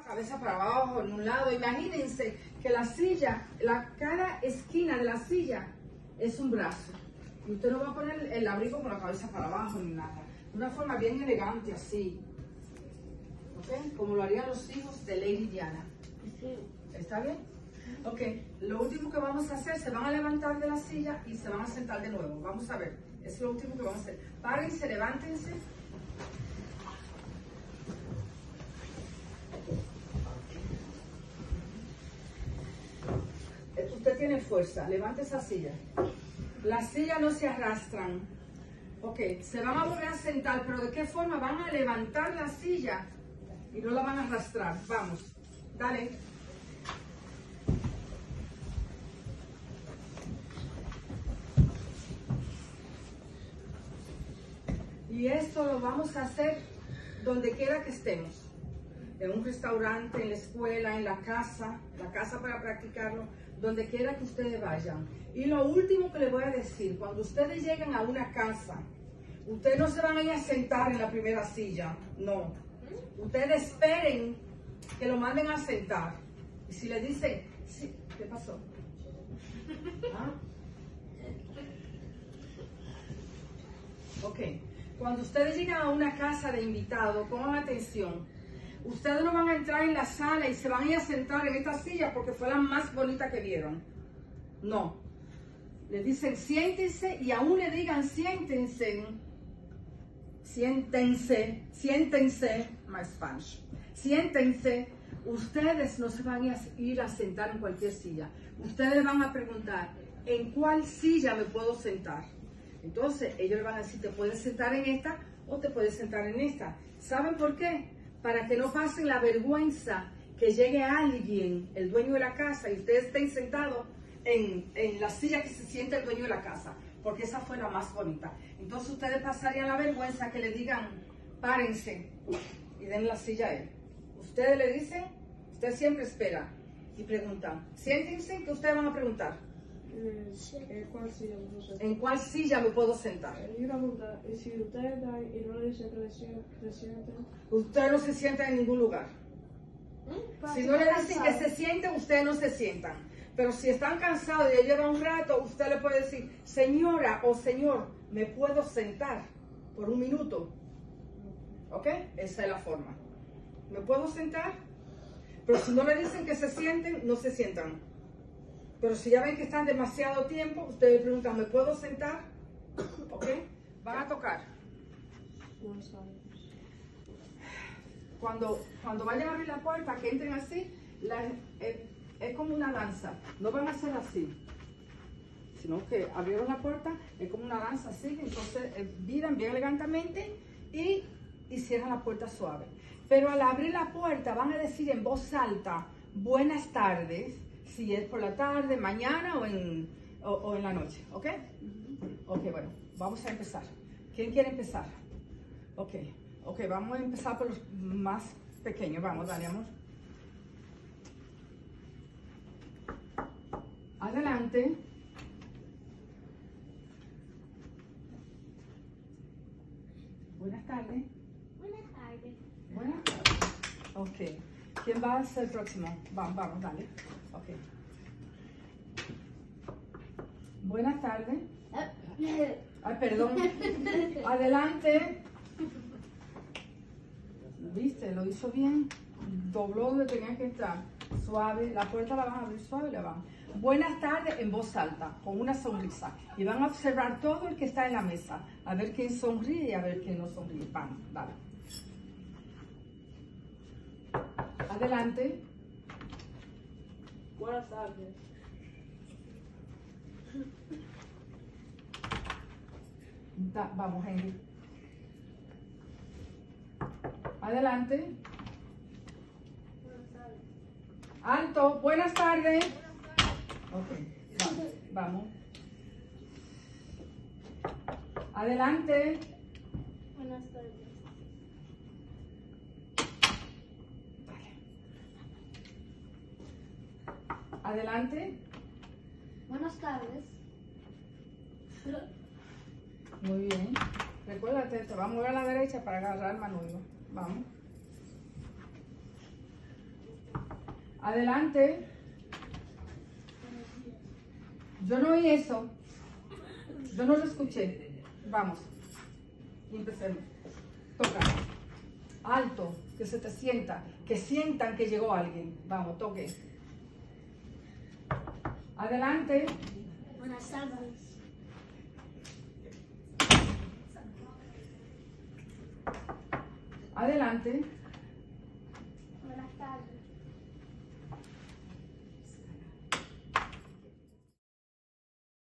cabeza para abajo, en un lado. Imagínense que la silla, cada esquina de la silla es un brazo. Y usted no va a poner el abrigo con la cabeza para abajo ni nada. De una forma bien elegante, así. ¿Ok? Como lo harían los hijos de Lady Diana. ¿Está bien? Ok, lo último que vamos a hacer, se van a levantar de la silla y se van a sentar de nuevo. Vamos a ver, es lo último que vamos a hacer. Párense, levántense. Usted tiene fuerza, levante esa silla. Las sillas no se arrastran. Ok, se van a volver a sentar, pero ¿de qué forma? Van a levantar la silla y no la van a arrastrar. Vamos, dale. Y esto lo vamos a hacer donde quiera que estemos. En un restaurante, en la escuela, en la casa para practicarlo, donde quiera que ustedes vayan. Y lo último que les voy a decir, cuando ustedes lleguen a una casa, ustedes no se van a ir a sentar en la primera silla, no. Ustedes esperen que lo manden a sentar. Y si le dicen, sí, ¿qué pasó? ¿Ah? Ok. Cuando ustedes llegan a una casa de invitados, pongan atención. Ustedes no van a entrar en la sala y se van a ir a sentar en esta silla porque fue la más bonita que vieron. No. Les dicen siéntense y aún le digan siéntense. Siéntense, my Spanish. Siéntense. Ustedes no se van a ir a sentar en cualquier silla. Ustedes van a preguntar, ¿en cuál silla me puedo sentar? Entonces, ellos le van a decir, te puedes sentar en esta o te puedes sentar en esta. ¿Saben por qué? Para que no pasen la vergüenza que llegue alguien, el dueño de la casa, y ustedes estén sentados en la silla que se sienta el dueño de la casa, porque esa fue la más bonita. Entonces, ustedes pasarían la vergüenza que le digan, párense y den la silla a él. Ustedes le dicen, usted siempre espera y preguntan. Siéntense, que ustedes van a preguntar. ¿En cuál silla me puedo sentar? Y una pregunta, si ustedes dan y no le dicen que se sienten. Usted no se sienta en ningún lugar. Si no le dicen que se sienten, ustedes no se sientan. Pero si están cansados y ya lleva un rato, usted le puede decir, señora o señor, ¿me puedo sentar por un minuto? ¿Ok? Esa es la forma. ¿Me puedo sentar? Pero si no le dicen que se sienten, no se sientan. Pero si ya ven que están demasiado tiempo, ustedes preguntan, ¿me puedo sentar? ¿Ok? Van a tocar. Cuando vayan a abrir la puerta, que entren así, es como una danza. No van a hacer así, sino que abrieron la puerta, es como una danza así. Entonces viran bien elegantemente y cierran la puerta suave. Pero al abrir la puerta van a decir en voz alta, buenas tardes, si es por la tarde, mañana o en la noche, ¿ok? Ok, bueno, vamos a empezar. ¿Quién quiere empezar? Ok, vamos a empezar por los más pequeños. Vamos, dale, amor. Adelante. Buenas tardes. Buenas tardes. Buenas tardes. Ok. ¿Quién va a ser el próximo? Vamos, dale. Ok. Buenas tardes. Ay, perdón. Adelante. ¿Viste? Lo hizo bien. Dobló donde tenía que estar. Suave. La puerta la van a abrir suave y la van. Buenas tardes en voz alta, con una sonrisa. Y van a observar todo el que está en la mesa. A ver quién sonríe y a ver quién no sonríe. Vamos, dale. Adelante. Buenas tardes. Vamos, Henry. Adelante. Buenas tardes. Alto. Buenas tardes. Ok, vamos. Adelante. Buenas tardes. Adelante. Buenas tardes. Muy bien. Recuérdate, te va a mover a la derecha para agarrar el manubrio. Vamos. Adelante. Yo no oí eso. Yo no lo escuché. Vamos. Y empecemos. Toca. Alto. Que se te sienta. Que sientan que llegó alguien. Vamos, toque. Adelante. Buenas tardes. Adelante.